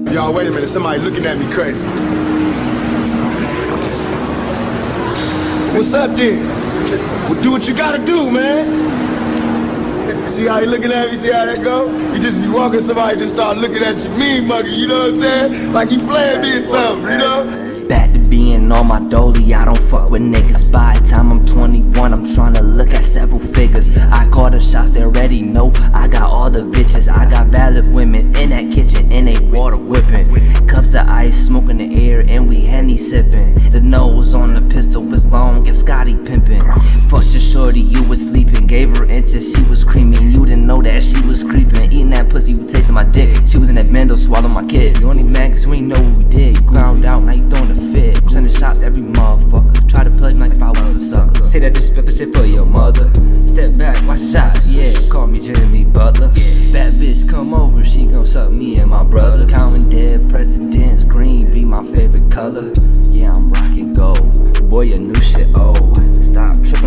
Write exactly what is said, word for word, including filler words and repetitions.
Y'all, wait a minute, somebody looking at me crazy. What's up then? Well, do what you gotta do, man. See how he looking at me, see how that go? You just be walking, somebody just start looking at you mean muggy, you know what I'm saying? Like he playing me or something, you know? Back to being on my dolly, I don't fuck with niggas. By the time I'm twenty-one, I'm tryna look at several figures. I call the shots, they already know I got all the bitches. I got valid women in that kitchen and they water whipping. Cups of ice, smoke in the air, and we Henny sipping. The nose on the pistol was long and Scotty pimping. Fucked your shorty, you was sleeping. Gave her inches, she was screaming. You didn't know that she was creeping. Eating that pussy, you tasting my dick. She was in that bando, swallowing my kids. You only mad cause you ain't know what we did. You found out, now you throwing the fit. I'm sending shots every motherfucker. Try to play me like if I was a sucker. Say that disrespectful shit for your mother. Step back, watch the shots, yeah. Call me Jimmy Butler. Bad bitch come over, she gon' suck me and my brother. Counting dead presidents, green be my favorite color. Yeah, I'm rockin' gold. Boy, your new shit old. Stop tripping.